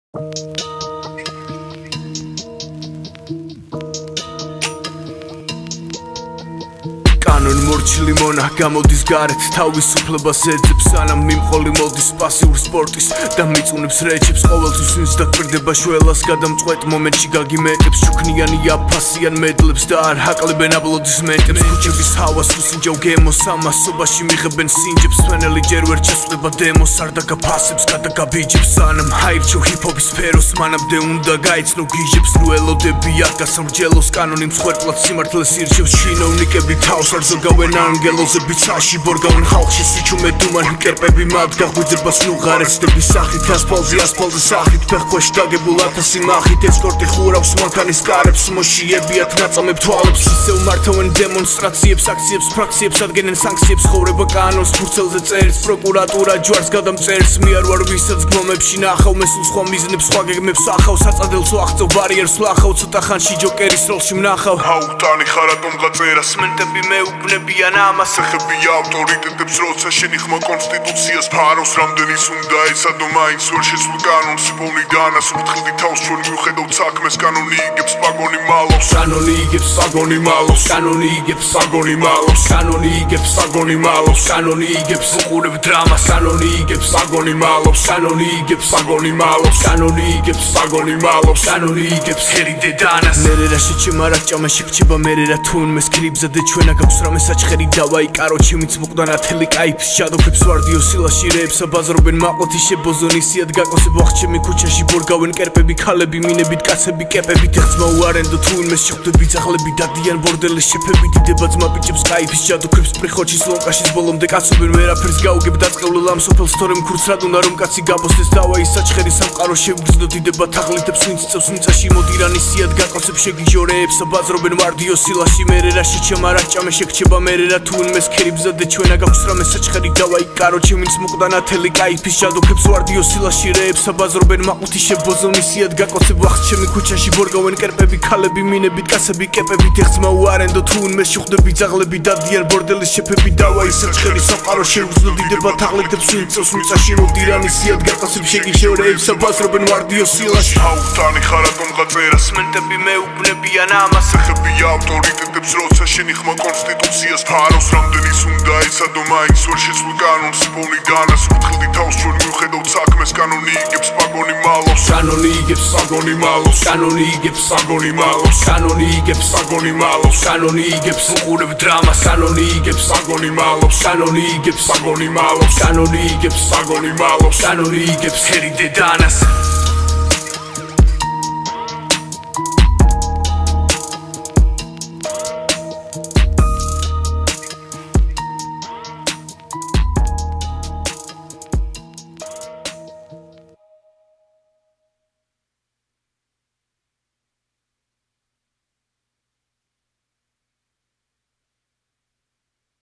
კანონი მორჩილი მონა გამოდის გარეთ თავისუფლებას ეძებს სანამ მიმყოლი მოდის პასიურ სპორტის და მიწუნებს რეჩებს ყოველთვის ვინც დაკვირდება შველას გადამწყვეტ მომენტში გაგიმეტებს ჩუქნიანი აფასიან მედლებს და არ ჰაკლებენ აპლოდისმენტებს ქუჩების ჰავას უსინჯავ გემოს ამასობაში მიღებენ სინჯებს სვენელი ჯერ ვერ ჩასვლება დემოს არ დაგაფასებს გადაგაბიჯებს სანამ აირჩევ ჰიპ-ჰოპის სფეროს მანამდე უნდა გაიცნო გიჟებს ნუ ელოდები არ გასამრჯელოს კანონი მსხვერპლად სიმართლეს ირჩევს ჩინოვნიკები თავს არ ზოგავენ ანგელოზები ცაში ბორგავენ ხალხში სიჩუმე დუმან კერპები მათ გაღვიძებას ნუ ღარესდების სახით ასფალტზე სახით ფეხქვეშ დაგებულ ათასი მახით ესკორტი ხურავს მანქანის კარებს მოშიებიათ ნაწამებ თვალებს ისევ მართავენ დემონსტრაციებს აქციებს ფრაქციებს ადგენენ სანქციებს ხოვრება კანონს ფურცელზე წერს პროკურატურა ჯვარს გადამწერს მე არ ვარ ვისაც გმომებში ნახავ მესულ სხვა მიზნებს სხვა გეგმებს ახავ საწადელს ვახწევ ბარიერს ვლახავ ცოტა ხანში ჯოკერის როლში ვნახავ აუტანი ხარატომ გაწერას მენტები მეუბნებიან ამას ეხები ავტორიტეტებს როცა შენი ხმა კონსტიტუციას ფარავს რამდენის უნდა ეცადო მაინც ვერ შეცვლ კანონს პოვნი განასუფრთხილდი თავს ჩვენ მიუხედავთ საქმეს კანონი იგებს პაგონი მალავს კანონი იგებს პაგონი მალავს კანონი იგებს პაგონი მალავს კანონი იგებს პაგონი მალავს კანონი იგებს უყურებ დრამას კანონი იგებს პაგონი მალავს კანონი იგებს პაგონი მალავს კანონი იგებს პაგონი მალავს კანონი იგებს ჰერიდე დანას მერე რა შეჩემა რა ჭამა შექჩება მერე რა თუნმეს ქრიბზადე ჩვენა გაქვს რამე საჩხერი დავაი კაროჩი მიც მოკვდან ათელი კაიფს ჯადოქებს ვარდიო სილაში რეებს აბაზრობენ მაყოთი შებოზონისიად გაკოსებ ვახჩემი ქუჩაში ბორგავენ კერპები ქალები მინებით კაცები კეპებით ეხწმა უარენდო თუნმეს შეხვდები ძაღლები დადიან ბორდელის შეფები დიდება ძმა ბიჭებს კაიფის ჯადოქებს პრიხოჩის ლონკაშის ბოლომდე კაცობენ ვერაფერს გაუგებ დაწყევლელ ამ სოფელს თორემ ქურც რად უნდა რომ კაცი გაბოსდეს დავაი საჩხერი სამყარო შევგრძნო დიდება თაღლითებს ვინც წევს მიწაში მოდირანისიად გაკოსებ შეგიჟორეებს აბაზრობენ ვარდიო სილაში მერე რა შეჩემა რა ჭამე შექჩება მერე რა თუნმეს ქერიბზადე ჩვენა გაქვს რამე საჩხერი დავაი კაროჩი ვინც მოკვდან ათელი კაიფის ჯადოქებს ვარდიო სილაში რეებს აბაზრობენ მაყუთი შებოზონისიად გაკოცებ ვახჩემი ქუჩაში ბორგავენ კერპები ქალები მინებით კაცები კეპებით ეხწმა უარენდო თუნმეს შეხვდები ძაღლები დადიან ბორდელის შეფები დავაი საჩხერი სამყარო შევგრძნო დიდება თაღლითებს ვინც წევს მიწაში მოდირანისიად გაკოცებ შეგიჟორეებს აბაზრობენ ვარდიო სილაში აუტანი ხარატომ გაწერას მენტები მეუბნებიან ამას ეხები ავტორიტეტებს როცა შენი ხმა კონსტიტუციას ფარავს რამდენის უნდა ეცადო მაინც ვერ შეცვლ კანონს პოვნი განასუფრთხილდი თავს ჩვენ მიუხედავთ საქმეს კანონი იგებს პაგონი მალავს კანონი იგებს პაგონი მალავს კანონი იგებს პაგონი მალავს კანონი იგებს პაგონი მალავს კანონი იგებს უყურებ დრამას კანონი იგებს პაგონი მალავს კანონი იგებს პაგონი მალავს კანონი იგებს პაგონი მალავს კანონი იგებს ჰერიდე დანას